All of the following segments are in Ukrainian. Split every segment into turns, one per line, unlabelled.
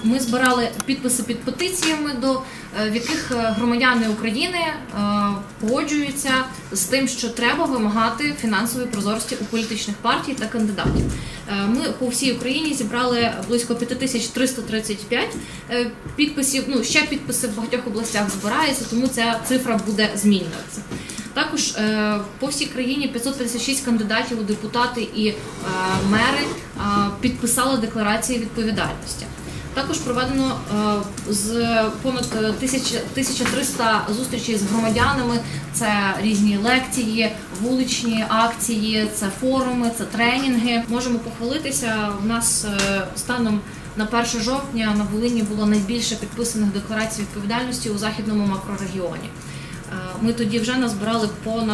Ми збирали підписи під петиціями, в яких громадяни України погоджуються з тим, що треба вимагати фінансової прозорості у політичних партій та кандидатів. Ми по всій Україні зібрали близько 5335 підписів. Ще підписи в багатьох областях збираються, тому ця цифра буде змінюватися. Також по всій країні 556 кандидатів у депутати і мери підписали декларації відповідальності. Також проведено понад 1300 зустрічей з громадянами, це різні лекції, вуличні акції, це форуми, це тренінги. Можемо похвалитися, у нас станом на 1 жовтня на Волині було найбільше підписаних декларацій відповідальності у західному макрорегіоні. Ми тоді вже назбирали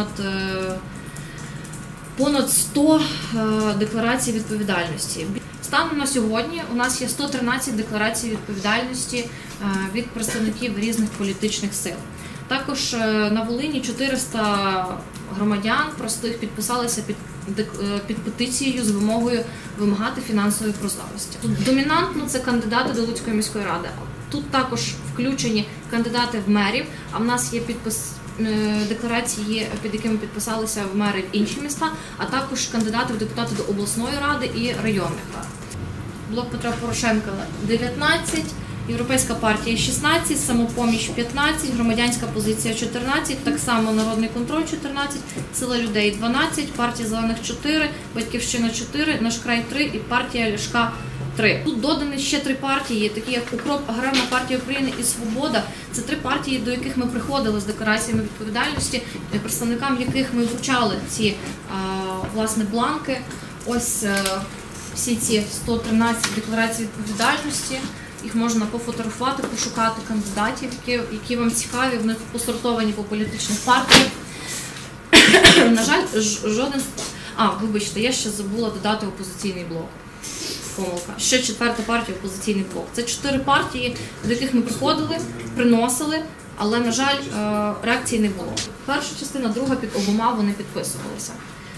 понад 100 декларацій відповідальності. Станом на сьогодні у нас є 113 декларацій відповідальності від представників різних політичних сил. Також на Волині 400 громадян простих підписалися під петицією з вимогою вимагати фінансової прозорості. Домінантно це кандидати до Луцької міської ради. Тут також включені кандидати в мерів, а в нас є декларації, під якими підписалися в мери в інші міста, а також кандидати в депутати до обласної ради і районних рад. Блок Петра Порошенка – 19, Європейська партія – 16, Самопоміч – 15, Громадянська позиція – 14, так само Народний контроль – 14, Сила людей – 12, Партія Зелених – 4, Батьківщина – 4, Наш край – 3 і Партія Ляшка – 3. Тут додані ще 3 партії, такі як УКРОП, Аграрна партія України і Свобода. Це 3 партії, до яких ми приходили з деклараціями відповідальності, представникам яких ми вручали ці власне бланки. Ось всі ці 113 декларацій відповідальності. Їх можна пофотографувати, пошукати кандидатів, які вам цікаві, вони посортовані по політичних партіях. На жаль, жоден... Вибачте, я ще забула додати опозиційний блок. Помилка. Ще 4-та партія – опозиційний блок. Це 4 партії, до яких ми приходили, приносили, але, на жаль, реакції не було. Перша частина, друга під обома вони підписувалися.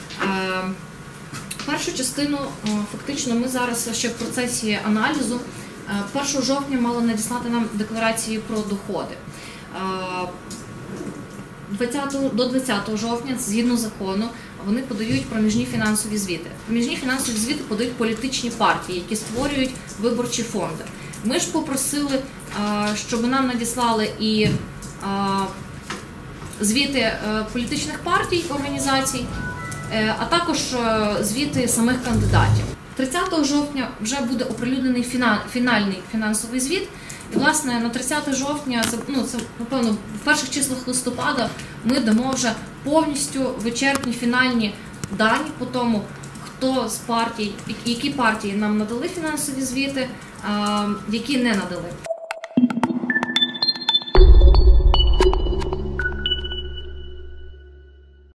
Першу частину, фактично, ми зараз ще в процесі аналізу. 1 жовтня мали надіслати нам декларації про доходи. До 20 жовтня, згідно закону, вони подають проміжні фінансові звіти. Проміжні фінансові звіти подають політичні партії, які створюють виборчі фонди. Ми ж попросили, щоб нам надіслали і звіти політичних партій, організацій, а також звіти самих кандидатів. 30 жовтня вже буде оприлюднений фінальний фінансовий звіт. І, власне, на 30 жовтня, це, напевно, в перших числах листопада ми дамо вже повністю вичерпні фінальні дані по тому, хто з партій, які партії нам надали фінансові звіти, які не надали.